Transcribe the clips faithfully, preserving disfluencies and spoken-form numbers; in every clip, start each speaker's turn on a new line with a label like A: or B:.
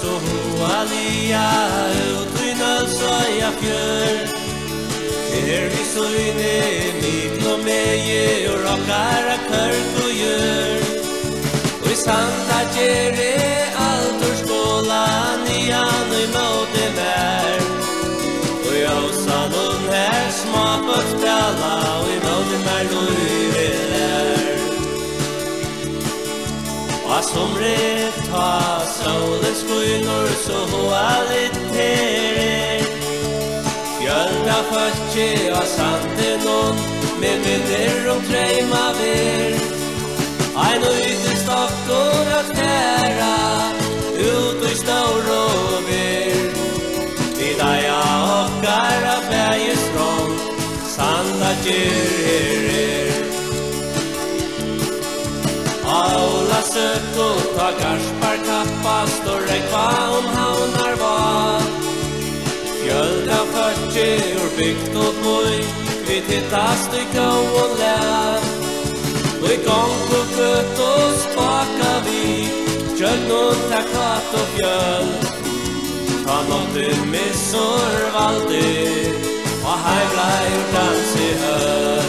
A: så alia ut i nölsöja fjör. Her vi så inne miklo meie og rockara kurt og gjør. Og i sanda gjere alt ur skålan i an og i måte vær. Og i avsanden her smakot spela og i måte vær løyre lær. Og som rett ta solen skuinor så hoa litt terer. Fjölda fötje av sanden nån med minner om treima ver. Ein uti stokkor at kæra ut i stor og ver. Vid aja okkara bæje strong sanda gyr er. Aula søk og ta garspar kappast og rekva om haunar var. Fjölda fötje ur byggt och boj vi tittast i gau och lär. Och i gång på gött och spaka vi kjöld och takat och fjöld. Ta något missor valde och heimla ur dans i höll.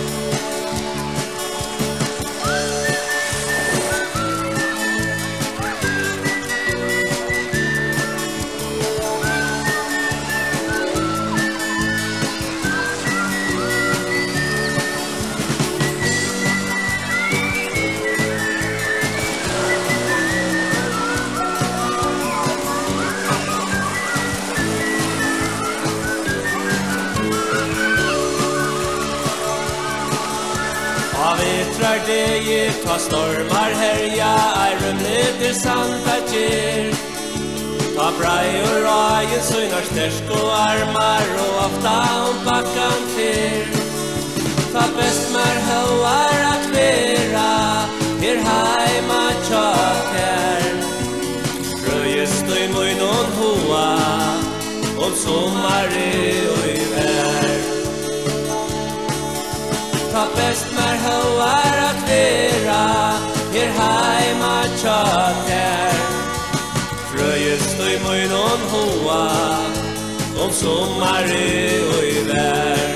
A: Vetrar det ge ta stormar herja är rumleder santa ger. Ta brai och rajen synar stärsk och armar och ofta om backan fer. Ta bäst mer höar att vera her heima tjater. Röjes du i munnen hoa om sommare och i vär. Ta bäst mer höar att vera her heima tjater. Fröjes du i munnen hoa om sommare och i vär.